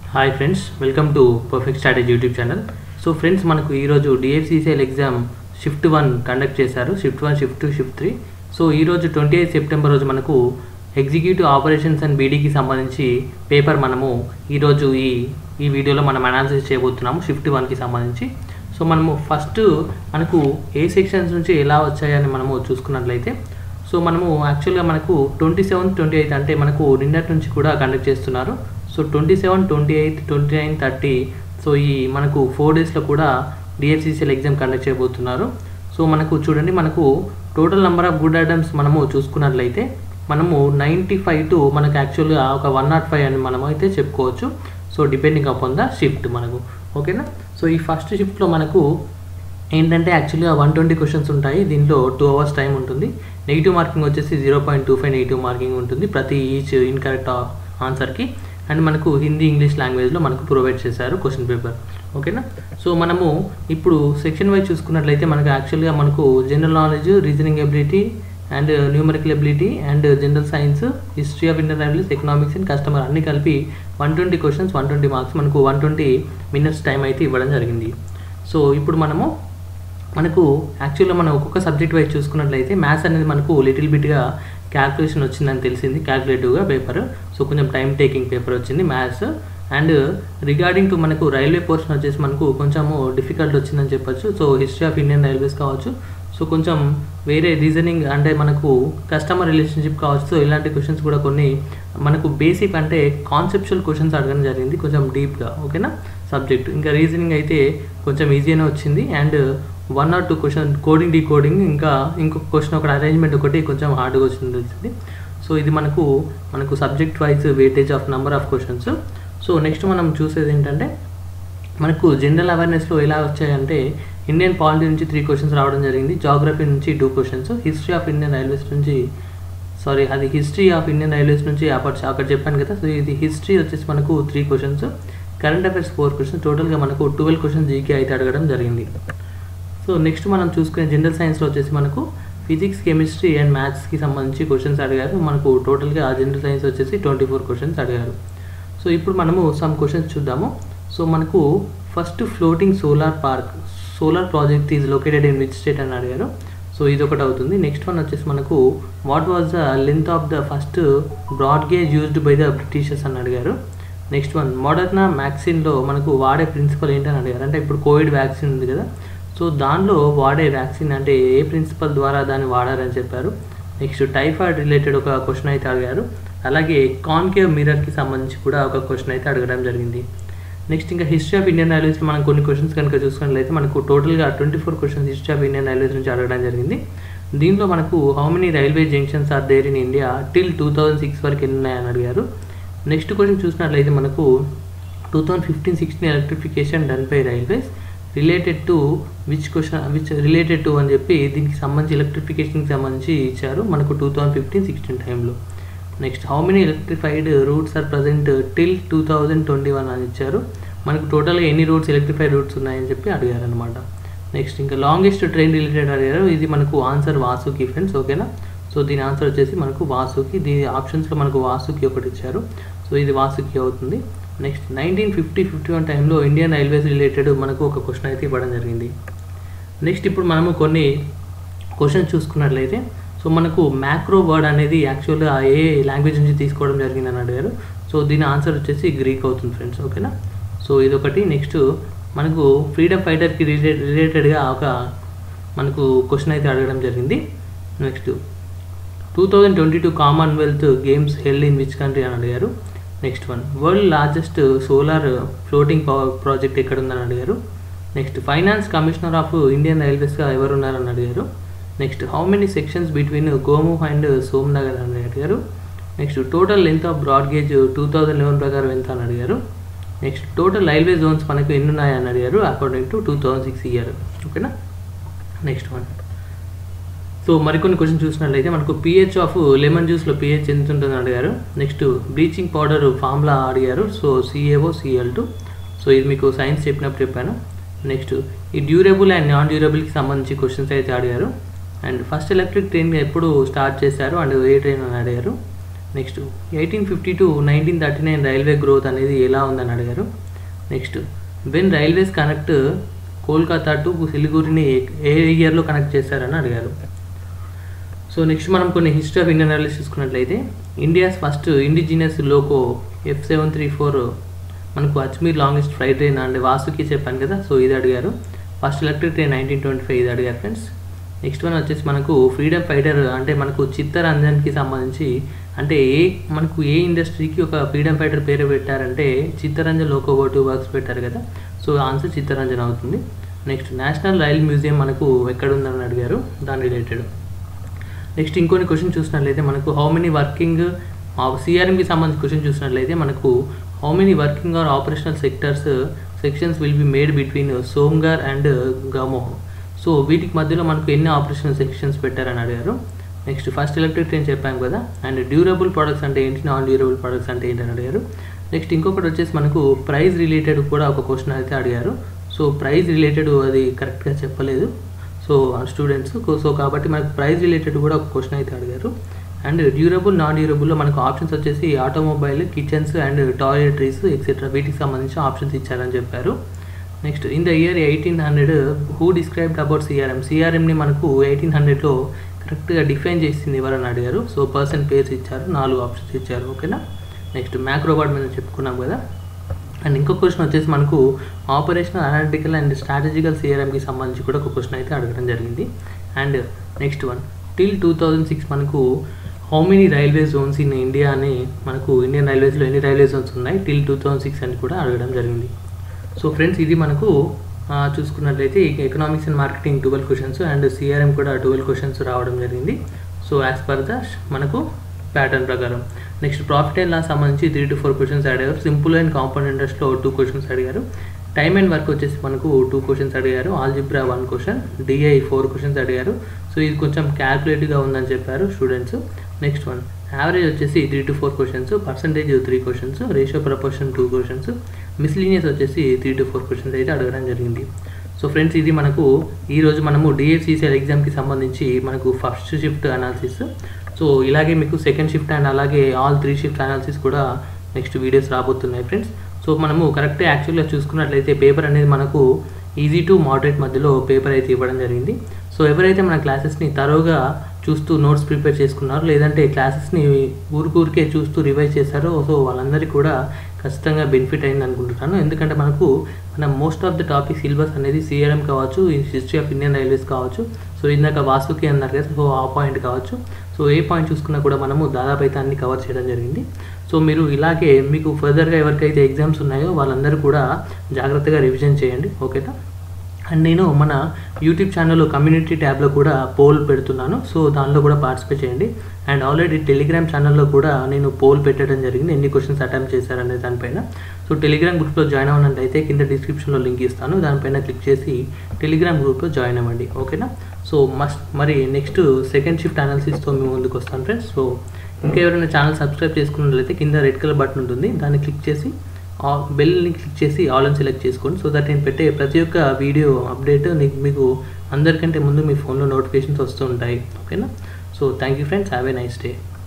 Hi friends, welcome to perfect strategy YouTube channel. So friends, మనకు ఈరోజు DFCCIL exam shift 1 conduct చేశారు. Shift 1, shift 2, shift 3. So ఈరోజు 28 September రోజు మనకు executive operations and బీడీకి సంబంధించి paper మనము ఈరోజు ఈ వీడియోలో మనం అనాలిసిస్ చేయబోతున్నాము షిఫ్ట్ 1కి సంబంధించి. సో మనము ఫస్ట్ మనకు ఏ సెక్షన్స్ నుంచి ఎలా వచ్చాయని మనము చూసుకున్నట్లయితే, సో మనము యాక్చువల్గా మనకు 27, 28 అంటే మనకు నిన్నటి నుంచి కూడా కండక్ట్ చేస్తున్నారు. సో 27, 28, 29, 30 సో ఈ మనకు 4 డేస్లో కూడా డిఎఫ్సిసిఎల్ ఎగ్జామ్ కండక్ట్ చేయబోతున్నారు. సో మనకు చూడండి, మనకు total number of good items మనము చూసుకున్నట్లయితే మనము 95 టు మనకు యాక్చువల్గా ఒక 105 అని మనము అయితే చెప్పుకోవచ్చు. So depending upon the shift మనకు, ఓకేనా. సో ఈ ఫస్ట్ షిఫ్ట్లో మనకు ఏంటంటే యాక్చువల్గా 120 క్వశ్చన్స్ ఉంటాయి. దీంట్లో 2 hours టైం ఉంటుంది. నెగిటివ్ మార్కింగ్ వచ్చేసి 0.25 నెగిటివ్ మార్కింగ్ ఉంటుంది ప్రతి ఈచ్ ఇన్కరెక్ట్ ఆన్సర్కి. అండ్ మనకు హిందీ, ఇంగ్లీష్ లాంగ్వేజ్లో మనకు ప్రొవైడ్ చేశారు క్వశ్చన్ పేపర్, ఓకేనా. సో మనము ఇప్పుడు సెక్షన్ వైజ్ చూసుకున్నట్లయితే మనకు యాక్చువల్గా మనకు general knowledge, reasoning ability and numerical ability and general science, history of Indian railways, economics and customer అన్ని కలిపి 120 క్వశ్చన్స్, 120 మార్క్స్, మనకు 120 minutes టైం అయితే ఇవ్వడం జరిగింది. సో ఇప్పుడు మనకు యాక్చువల్గా మనం ఒక్కొక్క సబ్జెక్ట్ వైజ్ చూసుకున్నట్లయితే మ్యాథ్స్ అనేది మనకు లిటిల్ బిట్గా క్యాల్కులేషన్ వచ్చిందని తెలిసింది, క్యాల్కులేటివ్గా పేపర్. సో కొంచెం టైం టేకింగ్ పేపర్ వచ్చింది మ్యాథ్స్. అండ్ రిగార్డింగ్ టు మనకు రైల్వే పోర్షన్ వచ్చేసి మనకు కొంచెము డిఫికల్ట్ వచ్చిందని చెప్పొచ్చు. So history of Indian railways కావచ్చు, సో కొంచెం వేరే రీజనింగ్ అంటే మనకు కస్టమర్ రిలేషన్షిప్ కావచ్చు. సో ఇలాంటి క్వశ్చన్స్ కూడా కొన్ని మనకు బేసిక్ అంటే కాన్సెప్చువల్ క్వశ్చన్స్ అడగడం జరిగింది కొంచెం డీప్గా, ఓకేనా సబ్జెక్ట్. ఇంకా రీజనింగ్ అయితే కొంచెం ఈజీగానే వచ్చింది. And 1 or 2 question coding, decoding, ఇంకా ఇంకొక క్వశ్చన్ ఒకటి అరేంజ్మెంట్ ఒకటి కొంచెం హార్డ్గా వచ్చింది తెలిసింది. సో ఇది మనకు subject wise weightage of number of questions. So next మనం చూసేది ఏంటంటే మనకు జనరల్ అవేర్నెస్లో ఎలా వచ్చాయంటే ఇండియన్ పాలిటీ నుంచి 3 క్వశ్చన్స్ రావడం జరిగింది, జాగ్రఫీ నుంచి 2 questions, history of Indian railways నుంచి హిస్టరీ ఆఫ్ ఇండియన్ రైల్వేస్ నుంచి అక్కడ చెప్పాను కదా. సో ఇది హిస్టరీ వచ్చేసి మనకు 3 క్వశ్చన్స్, కరెంట్ అఫైర్స్ 4 క్వశ్చన్స్, టోటల్గా మనకు 12 క్వశ్చన్స్ జీకే అయితే అడగడం జరిగింది. సో నెక్స్ట్ మనం చూసుకునే జనరల్ సైన్స్లో వచ్చేసి మనకు ఫిజిక్స్, కెమిస్ట్రీ అండ్ మ్యాథ్స్కి సంబంధించి క్వశ్చన్స్ అడిగారు. మనకు టోటల్గా జనరల్ సైన్స్ వచ్చేసి 24 క్వశ్చన్స్ అడిగారు. సో ఇప్పుడు మనము సమ్ క్వశ్చన్స్ చూద్దాము. సో మనకు first floating solar project is located in which state అని అడిగారు. సో ఇది ఒకటి అవుతుంది. నెక్స్ట్ వన్ వచ్చేసి మనకు what was the length of the first broad gauge used by the Britishers అని అడిగారు. నెక్స్ట్ వన్ మోడర్నా వ్యాక్సిన్లో మనకు వాడే ప్రిన్సిపల్ ఏంటని అడిగారు. అంటే ఇప్పుడు కోవిడ్ వ్యాక్సిన్ ఉంది కదా, సో దానిలో వాడే వ్యాక్సిన్ అంటే ఏ ప్రిన్సిపల్ ద్వారా దాన్ని వాడారని చెప్పారు. నెక్స్ట్ టైఫాయిడ్ రిలేటెడ్ ఒక క్వశ్చన్ అయితే అడిగారు. అలాగే కాన్కేవ్ మిర్రర్కి సంబంధించి కూడా ఒక క్వశ్చన్ అయితే అడగడం జరిగింది. నెక్స్ట్ ఇంకా హిస్టరీ ఆఫ్ ఇండియన్ రైల్వేస్లో మనం కొన్ని క్వశ్చన్స్ కనుక చూసుకున్నట్లయితే మనకు టోటల్గా 24 questions history of Indian railways నుంచి అడగడం జరిగింది. దీంట్లో మనకు how many railway junctions are there in India till 2006 వరకు ఎన్ని ఉన్నాయని అడిగారు. నెక్స్ట్ క్వశ్చన్ చూసినట్లయితే మనకు 2015-16 electrification done by railways related to which related to అని చెప్పి దీనికి సంబంధించి ఎలక్ట్రిఫికేషన్కి సంబంధించి ఇచ్చారు మనకు 2015-16 టైంలో. Next how many electrified routes are present till 2021 అని ఇచ్చారు. మనకు టోటల్గా ఎన్ని రూట్స్ ఎలక్ట్రిఫైడ్ రూట్స్ ఉన్నాయని చెప్పి అడిగారు అనమాట. నెక్స్ట్ ఇంకా లాంగెస్ట్ ట్రైన్ రిలేటెడ్ అడిగారు. ఇది మనకు ఆన్సర్ వాసుకి ఫ్రెండ్స్, ఓకేనా. సో దీని ఆన్సర్ వచ్చేసి మనకు వాసుకి. దీని ఆప్షన్స్లో మనకు వాసుకి ఒకటి ఇచ్చారు. సో ఇది వాసుకి అవుతుంది. నెక్స్ట్ 1950-51 టైంలో ఇండియన్ రైల్వేస్ రిలేటెడ్ మనకు ఒక క్వశ్చన్ అయితే ఇవ్వడం జరిగింది. నెక్స్ట్ ఇప్పుడు మనము కొన్ని క్వశ్చన్స్ చూసుకున్నట్లయితే సో మనకు మ్యాక్రో వర్డ్ అనేది యాక్చువల్గా ఏ లాంగ్వేజ్ నుంచి తీసుకోవడం జరిగిందని అడిగారు. సో దీని ఆన్సర్ వచ్చేసి గ్రీక్ అవుతుంది ఫ్రెండ్స్, ఓకేనా. సో ఇదొకటి. నెక్స్ట్ మనకు ఫ్రీడమ్ ఫైటర్కి రిలేటెడ్గా ఒక మనకు క్వశ్చన్ అయితే అడగడం జరిగింది. Next 2022 Commonwealth games held in which country అని అడిగారు. Next one world largest solar floating power project ఎక్కడ ఉందని అడిగారు. Next finance commissioner of Indian రైల్వేస్గా ఎవరు ఉన్నారని అడిగారు. Next how many sections between Gomoh and Somnagar అని అడిగారు. Next total length of broad gauge 2011 ప్రకారం ఎంత అని అడిగారు. నెక్స్ట్ టోటల్ రైల్వే జోన్స్ మనకు ఎన్ని ఉన్నాయని అడిగారు అకార్డింగ్ టు 2006 ఇయర్, ఓకేనా. నెక్స్ట్ వన్ సో మరికొన్ని క్వశ్చన్ చూసినట్లయితే మనకు pH ఆఫ్ లెమన్ జ్యూస్లో pH ఎంత ఉంటుందని అడిగారు. నెక్స్ట్ బ్లీచింగ్ పౌడర్ ఫార్ములా అడిగారు. So CaO-Cl2. సో ఇది మీకు సైన్స్ చెప్పినప్పుడు చెప్పాను. నెక్స్ట్ ఈ డ్యూరబుల్ అండ్ నాన్ డ్యూరబుల్కి సంబంధించి క్వశ్చన్స్ అయితే అడిగారు. అండ్ ఫస్ట్ ఎలక్ట్రిక్ ట్రైన్ ఎప్పుడు స్టార్ట్ చేశారు అండ్ ఏ ట్రైన్ అని అడిగారు. నెక్స్ట్ 1850 to 1939 రైల్వే గ్రోత్ అనేది ఎలా ఉందని అడిగారు. Next when railways connect Kolkata to సిలిగురిని ఏ ఇయర్లో కనెక్ట్ చేశారని అడిగారు. సో నెక్స్ట్ మనం కొన్ని హిస్టరీ ఆఫ్ ఇండియన్ రైల్వేస్ చూసుకున్నట్లయితే India's first indigenous loco F734 మనకు Ajmer longest flight train and Vasuki చెప్పాను కదా, సో ఇది అడిగారు. ఫస్ట్ ఎలక్ట్రిక్ ట్రైన్ 1925 ఇది అడిగారు ఫ్రెండ్స్. నెక్స్ట్ వన్ వచ్చేసి మనకు ఫ్రీడమ్ ఫైటర్ అంటే మనకు చిత్తరంజన్కి సంబంధించి అంటే మనకు ఏ ఇండస్ట్రీకి ఒక ఫ్రీడమ్ ఫైటర్ పేరు పెట్టారంటే చిత్తరంజన్ లోకోమోటివ్ వర్క్స్ పెట్టారు కదా, సో ఆన్సర్ చిత్తరంజన్ అవుతుంది. నెక్స్ట్ నేషనల్ రైల్ మ్యూజియం మనకు ఎక్కడ ఉందని అడిగారు, దాని రిలేటెడ్. నెక్స్ట్ ఇంకొన్ని క్వశ్చన్ చూసినట్లయితే మనకు హౌ మెనీ వర్కింగ్ సిఆర్ఎంకి సంబంధించి క్వశ్చన్ చూసినట్లయితే మనకు how many working are operational sections will be made between సోమ్గర్ అండ్ గమోహ్. సో వీటికి మధ్యలో మనకు ఎన్ని ఆపరేషనల్ సెక్షన్స్ పెట్టారని అడిగారు. నెక్స్ట్ ఫస్ట్ ఎలక్ట్రిక్ ట్రైన్ చెప్పాము కదా, అండ్ డ్యూరబుల్ ప్రొడక్ట్స్ అంటే ఏంటి, నాన్ డ్యూరబుల్ ప్రొడక్ట్స్ అంటే ఏంటి అని అడిగారు. నెక్స్ట్ ఇంకొకటి వచ్చేసి మనకు ప్రైస్ రిలేటెడ్ కూడా ఒక క్వశ్చన్ అయితే అడిగారు. సో ప్రైస్ రిలేటెడ్ అది కరెక్ట్గా చెప్పలేదు సో స్టూడెంట్స్, సో కాబట్టి మనకు ప్రైస్ రిలేటెడ్ కూడా ఒక క్వశ్చన్ అయితే అడిగారు. అండ్ డ్యూరబుల్ నాన్ డ్యూరబుల్లో మనకు ఆప్షన్స్ వచ్చేసి automobile, kitchens and toiletries etcetera వీటికి సంబంధించి ఆప్షన్స్ ఇచ్చారని చెప్పారు. Next in the year 1800 who described about సిఆర్ఎంని మనకు 1800లో కరెక్ట్గా డిఫైన్ చేసింది ఎవరని అడిగారు. సో పర్సన్ పేర్స్ ఇచ్చారు, 4 ఆప్షన్స్ ఇచ్చారు. ఓకేనా. నెక్స్ట్ మ్యాక్రోబాట్ మీద చెప్పుకున్నాం కదా. అండ్ ఇంకో క్వశ్చన్ వచ్చేసి మనకు ఆపరేషనల్ అనలిటికల్ అండ్ స్ట్రాటజికల్ సిఆర్ఎంకి సంబంధించి కూడా ఒక క్వశ్చన్ అయితే అడగడం జరిగింది. అండ్ నెక్స్ట్ వన్ టిల్ 2006 మనకు how many railway zones in India అని మనకు ఇండియన్ రైల్వేస్లో ఎన్ని రైల్వే జోన్స్ ఉన్నాయి టిల్ 2006 అని కూడా అడగడం జరిగింది. సో ఫ్రెండ్స్ ఇది మనకు చూసుకున్నట్లయితే economics and marketing 12 questions and CRM కూడా 12 క్వశ్చన్స్ రావడం జరిగింది. సో యాజ్ పర్ ద మనకు ప్యాటర్న్ ప్రకారం. నెక్స్ట్ ప్రాఫిట్ అండ్ లాస్ సంబంధించి 3 to 4 క్వశ్చన్స్ అడిగారు. సింపుల్ అండ్ కాంపౌండ్ ఇంట్రెస్ట్లో 2 క్వశ్చన్స్ అడిగారు. టైమ్ అండ్ వర్క్ వచ్చేసి మనకు 2 క్వశ్చన్స్ అడిగారు. ఆల్జిబ్రా 1 క్వశ్చన్, డిఐ 4 క్వశ్చన్స్ అడిగారు. సో ఇది కొంచెం క్యాల్కులేటివ్గా ఉందని చెప్పారు స్టూడెంట్స్. నెక్స్ట్ వన్ యావరేజ్ వచ్చేసి 3 to 4 questions, percentage 3 questions, ratio proportion 2 questions, miscellaneous వచ్చేసి 3 to 4 క్వశ్చన్స్ అయితే అడగడం జరిగింది. సో ఫ్రెండ్స్ ఇది మనకు ఈరోజు మనము డిఎఫ్సిసిఎల్ ఎగ్జామ్కి సంబంధించి మనకు ఫస్ట్ షిఫ్ట్ అనాలిసిస్, సో ఇలాగే మీకు సెకండ్ షిఫ్ట్ అండ్ అలాగే ఆల్ 3 షిఫ్ట్ అనాలిసిస్ కూడా నెక్స్ట్ వీడియోస్ రాబోతున్నాయి ఫ్రెండ్స్. సో మనము కరెక్ట్గా యాక్చువల్గా చూసుకున్నట్లయితే పేపర్ అనేది మనకు ఈజీ టు మోడరేట్ మధ్యలో పేపర్ అయితే ఇవ్వడం జరిగింది. సో ఎవరైతే మన క్లాసెస్ని తరోగా చూస్తూ నోట్స్ ప్రిపేర్ చేసుకున్నారు లేదంటే క్లాసెస్ని ఊరికే చూస్తూ రివైజ్ చేశారో సో వాళ్ళందరికీ కూడా ఖచ్చితంగా బెనిఫిట్ అయింది అనుకుంటున్నాను. ఎందుకంటే మన most of the topic syllabus అనేది సిఆర్ఎం కావచ్చు, హిస్టరీ ఆఫ్ ఇండియన్ రైల్వేస్ కావచ్చు, సో ఇందాక వాసుకి అన్నారు కదా, సో ఆ పాయింట్ కావచ్చు, సో ఏ పాయింట్ చూసుకున్నా కూడా మనము దాదాపు అయితే అన్ని కవర్ చేయడం జరిగింది. సో మీరు ఇలాగే మీకు ఫర్దర్గా ఎవరికైతే ఎగ్జామ్స్ ఉన్నాయో వాళ్ళందరూ కూడా జాగ్రత్తగా రివిజన్ చేయండి. ఓకేనా. అండ్ నేను మన యూట్యూబ్ ఛానల్లో కమ్యూనిటీ ట్యాబ్లో కూడా పోల్ పెడుతున్నాను, సో దానిలో కూడా పార్టిసిపేట్ చేయండి. అండ్ ఆల్రెడీ టెలిగ్రామ్ ఛానల్లో కూడా నేను పోల్ పెట్టడం జరిగింది, ఎన్ని క్వశ్చన్స్ అటెంప్ట్ చేశారనే దానిపైన. సో టెలిగ్రామ్ గ్రూప్లో జాయిన్ అవ్వనట్లయితే కింద డిస్క్రిప్షన్లో లింక్ ఇస్తాను, దానిపైన క్లిక్ చేసి టెలిగ్రామ్ గ్రూప్లో జాయిన్ అవ్వండి. ఓకేనా. సో మరి నెక్స్ట్ సెకండ్ షిఫ్ట్ అనాలిసిస్తో మేము ముందుకు వస్తాను ఫ్రెండ్స్. సో ఇంకా ఎవరైనా ఛానల్ సబ్స్క్రైబ్ చేసుకున్నట్లయితే కింద రెడ్ కలర్ బటన్ ఉంటుంది, దాన్ని క్లిక్ చేసి బెల్ని క్లిక్ చేసి ఆల్ అని సెలెక్ట్ చేసుకోండి. సో దట్ నేను పెట్టే ప్రతి ఒక్క వీడియో అప్డేట్ మీకు అందరికంటే ముందు మీ ఫోన్లో నోటిఫికేషన్స్ వస్తూ ఉంటాయి. ఓకేనా. So thank you friends, have a nice day.